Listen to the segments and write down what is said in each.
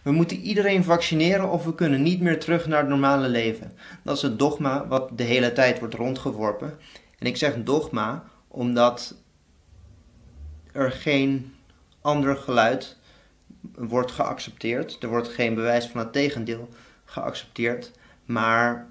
We moeten iedereen vaccineren of we kunnen niet meer terug naar het normale leven. Dat is het dogma wat de hele tijd wordt rondgeworpen. En ik zeg dogma omdat er geen ander geluid wordt geaccepteerd. Er wordt geen bewijs van het tegendeel geaccepteerd. Maar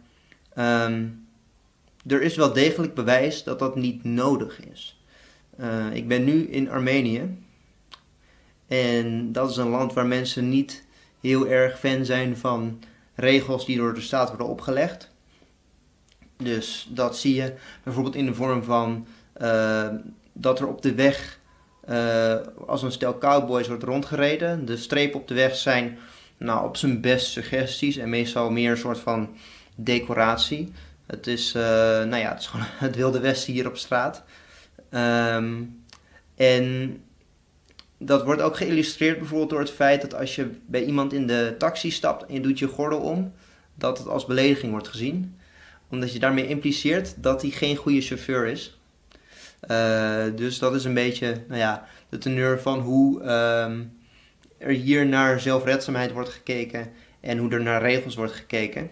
er is wel degelijk bewijs dat dat niet nodig is. Ik ben nu in Armenië. En dat is een land waar mensen niet heel erg fan zijn van regels die door de staat worden opgelegd. Dus dat zie je bijvoorbeeld in de vorm van dat er op de weg als een stel cowboys wordt rondgereden. De strepen op de weg zijn op zijn best suggesties en meestal meer een soort van decoratie. Het is, het is gewoon het Wilde Westen hier op straat. En dat wordt ook geïllustreerd bijvoorbeeld door het feit dat als je bij iemand in de taxi stapt en je doet je gordel om, dat het als belediging wordt gezien. Omdat je daarmee impliceert dat hij geen goede chauffeur is. Dus dat is een beetje de teneur van hoe er hier naar zelfredzaamheid wordt gekeken en hoe er naar regels wordt gekeken.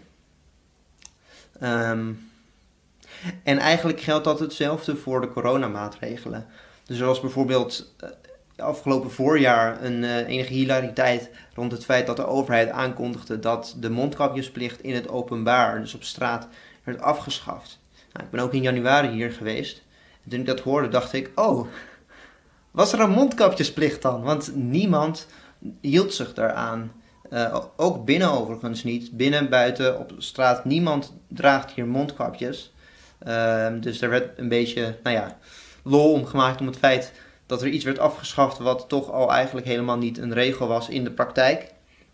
En eigenlijk geldt dat hetzelfde voor de coronamaatregelen. Dus zoals bijvoorbeeld afgelopen voorjaar enige hilariteit rond het feit dat de overheid aankondigde dat de mondkapjesplicht in het openbaar, dus op straat, werd afgeschaft. Nou, ik ben ook in januari hier geweest. En toen ik dat hoorde dacht ik, oh, was er een mondkapjesplicht dan? Want niemand hield zich daaraan. Ook binnen overigens niet. Binnen, buiten, op straat. Niemand draagt hier mondkapjes. Dus er werd een beetje, lol om gemaakt om het feit dat er iets werd afgeschaft wat toch al eigenlijk helemaal niet een regel was in de praktijk.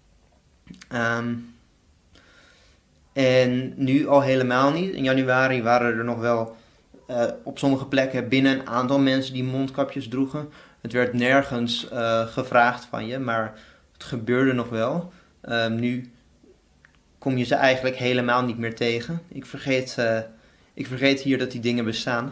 En nu al helemaal niet. In januari waren er nog wel op sommige plekken binnen een aantal mensen die mondkapjes droegen. Het werd nergens gevraagd van je, maar het gebeurde nog wel. Nu kom je ze eigenlijk helemaal niet meer tegen. Ik vergeet hier dat die dingen bestaan.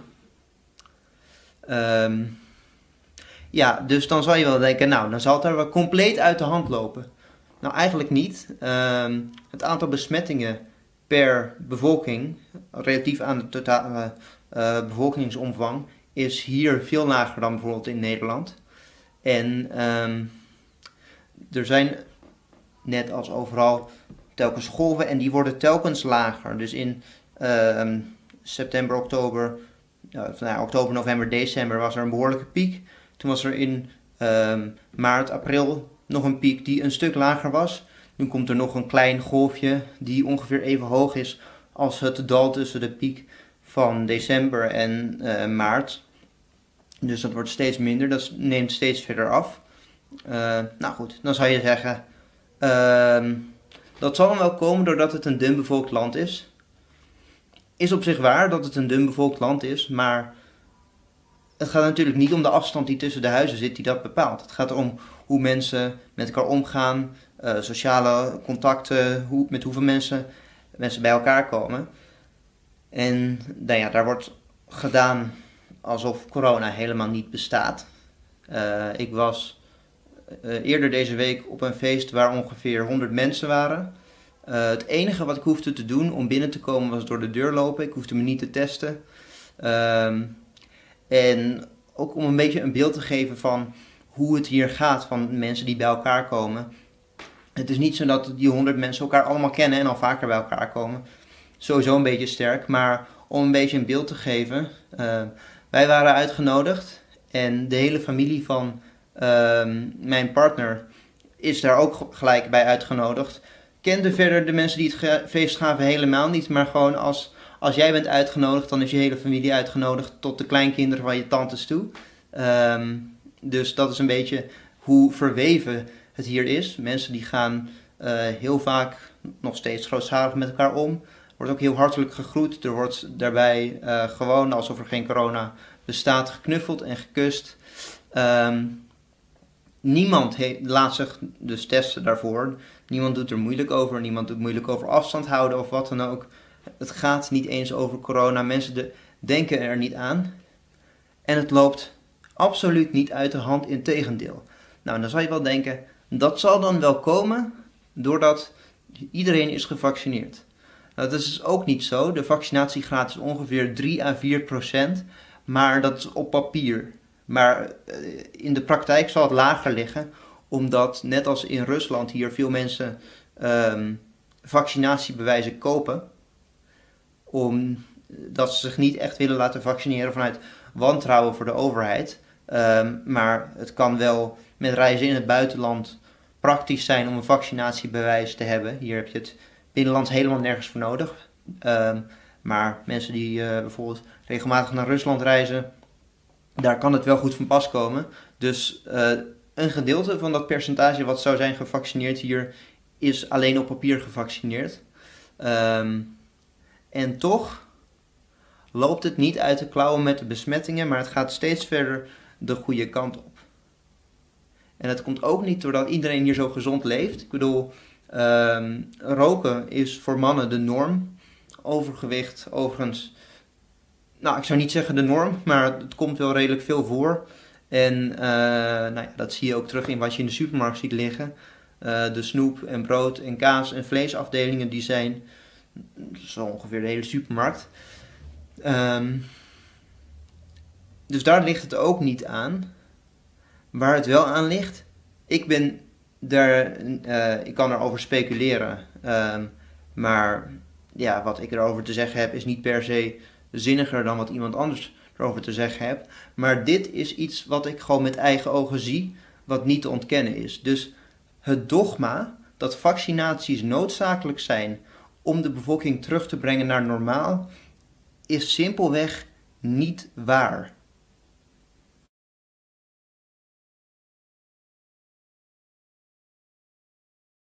Dus dan zou je wel denken, dan zal het er wel compleet uit de hand lopen. Nou, eigenlijk niet. Het aantal besmettingen per bevolking, relatief aan de totale bevolkingsomvang, is hier veel lager dan bijvoorbeeld in Nederland. En er zijn, net als overal, telkens golven en die worden telkens lager. Dus in september, oktober, oktober, november, december was er een behoorlijke piek. Toen was er in maart, april nog een piek die een stuk lager was. Nu komt er nog een klein golfje die ongeveer even hoog is als het dal tussen de piek van december en maart. Dus dat wordt steeds minder, dat neemt steeds verder af. Goed, dan zou je zeggen, dat zal dan wel komen doordat het een dunbevolkt land is. Is op zich waar dat het een dunbevolkt land is, maar het gaat natuurlijk niet om de afstand die tussen de huizen zit die dat bepaalt. Het gaat om hoe mensen met elkaar omgaan, sociale contacten, met hoeveel mensen bij elkaar komen. En daar wordt gedaan alsof corona helemaal niet bestaat. Ik was eerder deze week op een feest waar ongeveer 100 mensen waren. Het enige wat ik hoefde te doen om binnen te komen was door de deur lopen. Ik hoefde me niet te testen. En ook om een beetje een beeld te geven van hoe het hier gaat van mensen die bij elkaar komen. Het is niet zo dat die 100 mensen elkaar allemaal kennen en al vaker bij elkaar komen. Sowieso een beetje sterk, maar om een beetje een beeld te geven. Wij waren uitgenodigd en de hele familie van mijn partner is daar ook gelijk bij uitgenodigd. Kende verder de mensen die het feest gaven helemaal niet, maar gewoon als jij bent uitgenodigd, dan is je hele familie uitgenodigd tot de kleinkinderen van je tantes toe. Dus dat is een beetje hoe verweven het hier is. Mensen die gaan heel vaak nog steeds grootschalig met elkaar om. Er wordt ook heel hartelijk gegroet. Er wordt daarbij gewoon alsof er geen corona bestaat geknuffeld en gekust. Niemand laat zich dus testen daarvoor. Niemand doet er moeilijk over. Niemand doet moeilijk over afstand houden of wat dan ook. Het gaat niet eens over corona. Mensen denken er niet aan. En het loopt absoluut niet uit de hand, integendeel. Nou, dan zal je wel denken, dat zal dan wel komen doordat iedereen is gevaccineerd. Nou, dat is dus ook niet zo. De vaccinatiegraad is ongeveer 3 à 4%, maar dat is op papier. Maar in de praktijk zal het lager liggen, omdat net als in Rusland hier veel mensen vaccinatiebewijzen kopen, omdat ze zich niet echt willen laten vaccineren vanuit wantrouwen voor de overheid. Maar het kan wel met reizen in het buitenland praktisch zijn om een vaccinatiebewijs te hebben. Hier heb je het binnenlands helemaal nergens voor nodig. Maar mensen die bijvoorbeeld regelmatig naar Rusland reizen, daar kan het wel goed van pas komen. Dus een gedeelte van dat percentage wat zou zijn gevaccineerd hier, is alleen op papier gevaccineerd. En toch loopt het niet uit de klauwen met de besmettingen, maar het gaat steeds verder de goede kant op. En het komt ook niet doordat iedereen hier zo gezond leeft. Ik bedoel, roken is voor mannen de norm. Overgewicht, overigens, nou, ik zou niet zeggen de norm, maar het komt wel redelijk veel voor. En nou ja, dat zie je ook terug in wat je in de supermarkt ziet liggen. De snoep en brood en kaas en vleesafdelingen, die zijn zo ongeveer de hele supermarkt. Dus daar ligt het ook niet aan. Waar het wel aan ligt, ik kan erover speculeren. Maar ja, wat ik erover te zeggen heb is niet per se zinniger dan wat iemand anders erover te zeggen heeft. Maar dit is iets wat ik gewoon met eigen ogen zie, wat niet te ontkennen is. Dus het dogma dat vaccinaties noodzakelijk zijn om de bevolking terug te brengen naar normaal, is simpelweg niet waar.